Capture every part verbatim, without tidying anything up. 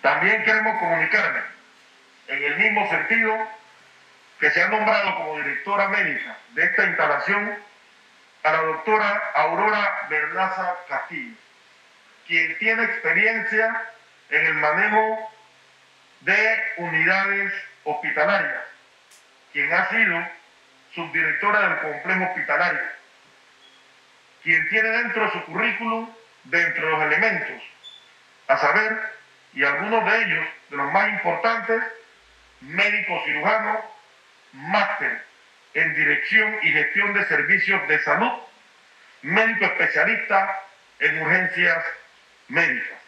También queremos comunicarle, en el mismo sentido, que se ha nombrado como directora médica de esta instalación a la doctora Aurora Bernaza Castillo, quien tiene experiencia en el manejo de unidades hospitalarias, quien ha sido subdirectora del complejo hospitalario, quien tiene dentro de su currículum, dentro de los elementos, a saber, y algunos de ellos, de los más importantes, médico cirujano, máster en dirección y gestión de servicios de salud, médico especialista en urgencias médicas.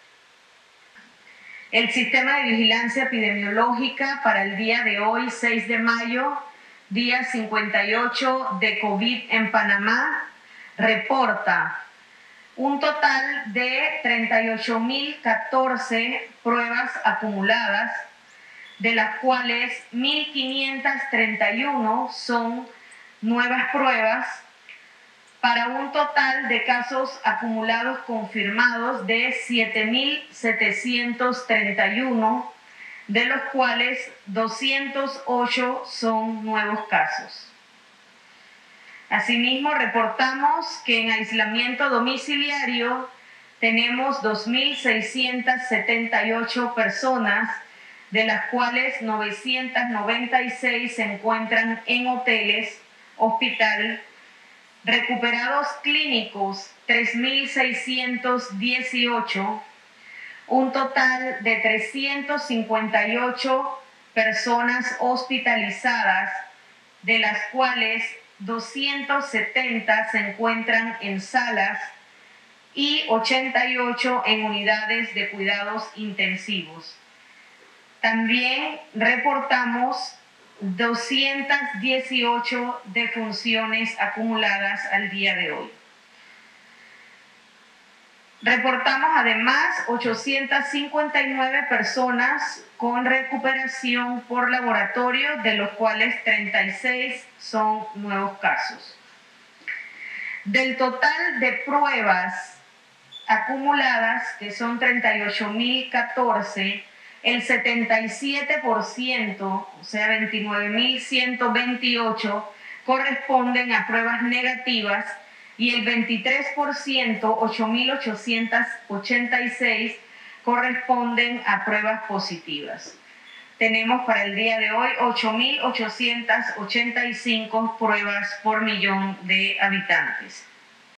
El sistema de vigilancia epidemiológica para el día de hoy, seis de mayo, día cincuenta y ocho de COVID en Panamá, reporta un total de treinta y ocho mil catorce pruebas acumuladas, de las cuales mil quinientas treinta y uno son nuevas pruebas, para un total de casos acumulados confirmados de siete mil setecientos treinta y uno, de los cuales doscientos ocho son nuevos casos. Asimismo, reportamos que en aislamiento domiciliario tenemos dos mil seiscientas setenta y ocho personas, de las cuales novecientas noventa y seis se encuentran en hoteles, hospital, recuperados clínicos tres mil seiscientos dieciocho, un total de trescientas cincuenta y ocho personas hospitalizadas, de las cuales doscientas setenta se encuentran en salas y ochenta y ocho en unidades de cuidados intensivos. También reportamos doscientas dieciocho defunciones acumuladas al día de hoy. Reportamos además ochocientas cincuenta y nueve personas con recuperación por laboratorio, de los cuales treinta y seis son nuevos casos. Del total de pruebas acumuladas, que son treinta y ocho mil catorce, el setenta y siete por ciento, o sea, veintinueve mil ciento veintiocho, corresponden a pruebas negativas, y el veintitrés por ciento, ocho mil ochocientos ochenta y seis, corresponden a pruebas positivas. Tenemos para el día de hoy ocho mil ochocientas ochenta y cinco pruebas por millón de habitantes.